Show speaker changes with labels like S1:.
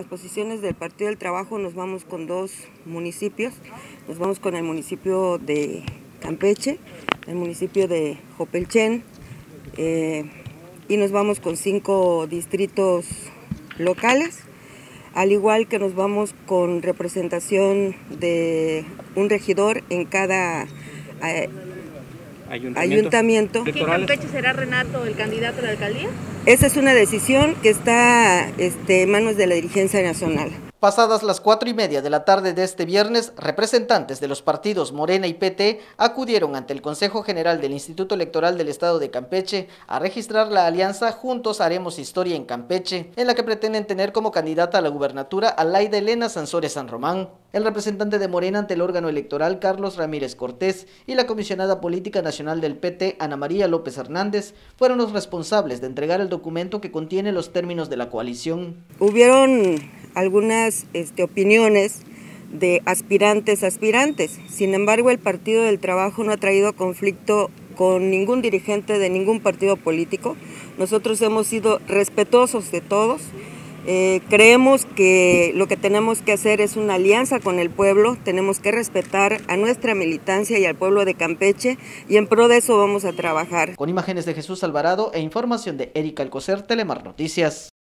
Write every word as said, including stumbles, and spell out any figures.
S1: las posiciones del Partido del Trabajo nos vamos con dos municipios, nos vamos con el municipio de Campeche, el municipio de Jopelchen, eh, y nos vamos con cinco distritos locales, al igual que nos vamos con representación de un regidor en cada eh, ayuntamiento. ayuntamiento.
S2: ¿Aquí en Campeche será Renato el candidato a la alcaldía?
S1: Esa es una decisión que está este, en manos de la dirigencia nacional.
S3: Pasadas las cuatro y media de la tarde de este viernes, representantes de los partidos Morena y P T acudieron ante el Consejo General del Instituto Electoral del Estado de Campeche a registrar la alianza Juntos Haremos Historia en Campeche, en la que pretenden tener como candidata a la gubernatura a Laida Elena Sansores San Román. El representante de Morena ante el órgano electoral, Carlos Ramírez Cortés, y la comisionada política nacional del P T, Ana María López Hernández, fueron los responsables de entregar el documento que contiene los términos de la coalición.
S1: Hubieron algunas este, opiniones de aspirantes aspirantes. Sin embargo, el Partido del Trabajo no ha traído conflicto con ningún dirigente de ningún partido político. Nosotros hemos sido respetuosos de todos. Eh, creemos que lo que tenemos que hacer es una alianza con el pueblo, tenemos que respetar a nuestra militancia y al pueblo de Campeche, y en pro de eso vamos a trabajar.
S3: Con imágenes de Jesús Alvarado e información de Erika Alcocer, Telemar Noticias.